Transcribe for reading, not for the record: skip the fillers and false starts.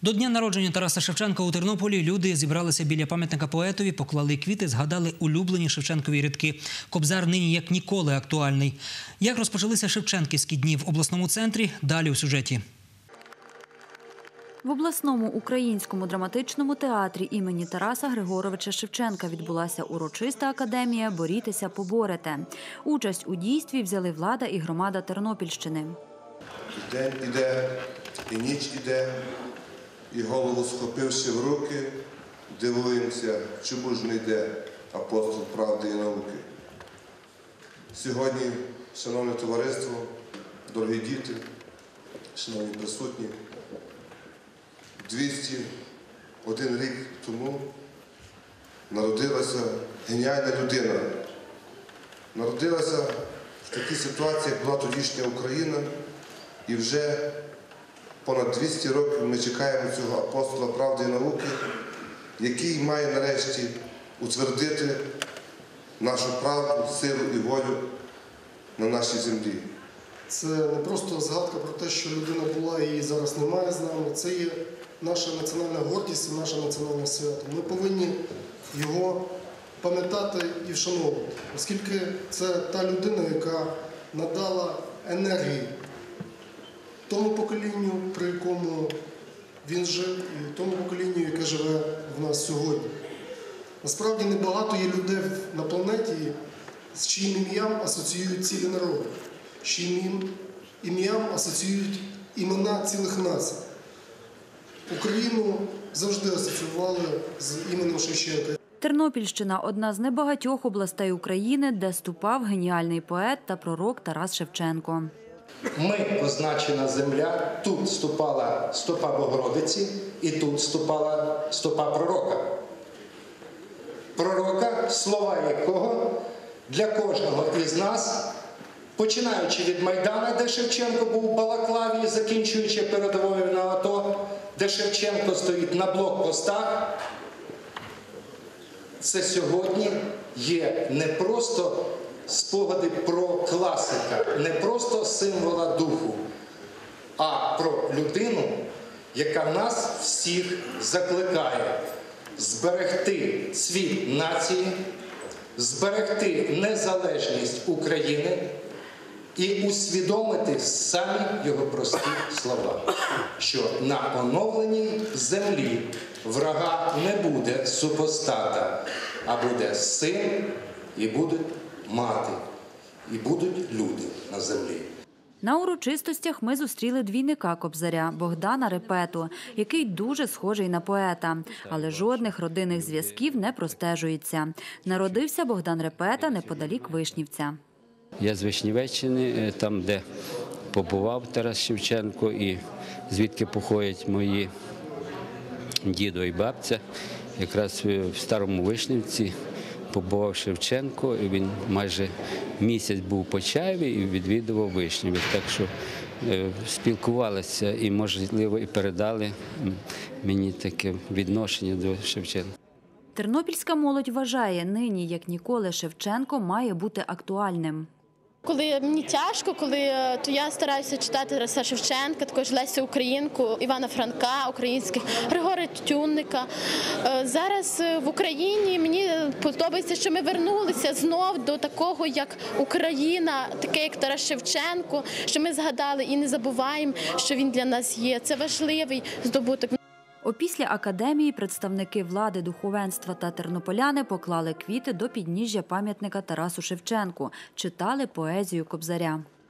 До дня народження Тараса Шевченка у Тернополі люди зібралися біля пам'ятника поетові, поклали квіти, згадали улюблені Шевченкові рядки. Кобзар нині як ніколи актуальний. Як розпочалися Шевченківські дні в обласному центрі? Далі у сюжеті. В обласному українському драматичному театрі імені Тараса Григоровича Шевченка відбулася урочиста академія «Борітеся, поборете». Участь у дійстві взяли влада і громада Тернопільщини. День іде, і ніч іде, і голову схопивши в руки, дивуємося, чому ж не йде апостол правди і науки. Сьогодні, шановне товариство, дорогі діти, шановні присутні, 201 рік тому народилася геніальна людина. Народилася в такій ситуації, як була тодішня Україна, і вже понад 200 років ми чекаємо цього апостола правди і науки, який має нарешті утвердити нашу правду, силу і волю на нашій землі. Це не просто згадка про те, що людина була і її зараз немає з нами. Це є наша національна гордість і наше національне свято. Ми повинні його пам'ятати і вшановувати, оскільки це та людина, яка надала енергії тому поколінню, при якому він жив, і тому поколінню, яке живе в нас сьогодні. Насправді небагато є людей на планеті, з чиїм ім'ям асоціюють цілі народи, з чиїм ім'ям асоціюють імена цілих націй. Україну завжди асоціювали з іменем Шевченка. Тернопільщина – одна з небагатьох областей України, де ступав геніальний поет та пророк Тарас Шевченко. Ми – позначена земля, тут ступала стопа Богородиці і тут ступала стопа пророка. Пророка, слова якого для кожного із нас, починаючи від Майдана, де Шевченко був в балаклаві, закінчуючи передовою на АТО, де Шевченко стоїть на блокпостах, це сьогодні є не просто спогади про класика, не просто символа духу, а про людину, яка нас всіх закликає зберегти цвіт нації, зберегти незалежність України і усвідомити самі його прості слова, що на оновленій землі врага не буде супостата, а буде син і будуть мати, і будуть люди на землі. На урочистостях ми зустріли двійника Кобзаря Богдана Репету, який дуже схожий на поета, але жодних родинних зв'язків не простежується. Народився Богдан Репета неподалік Вишнівця. Я з Вишнівеччини, там, де побував Тарас Шевченко, і звідки походять мої дідо і бабця. Якраз в Старому Вишнівці побував Шевченко, і він майже місяць був у Почаєві і відвідував Вишнівець. Так що спілкувалися і, можливо, і передали мені таке відношення до Шевченка. Тернопільська молодь вважає, нині, як ніколи, Шевченко має бути актуальним. Коли мені тяжко, то я стараюся читати Тараса Шевченка, також Лесю Українку, Івана Франка, українських, Григорія Тютюнника. Зараз в Україні мені подобається, що ми вернулися знов до такого, як Україна, таке, як Тарас Шевченко, що ми згадали і не забуваємо, що він для нас є. Це важливий здобуток. Опісля академії представники влади, духовенства та тернополяни поклали квіти до підніжжя пам'ятника Тарасу Шевченку, читали поезію Кобзаря.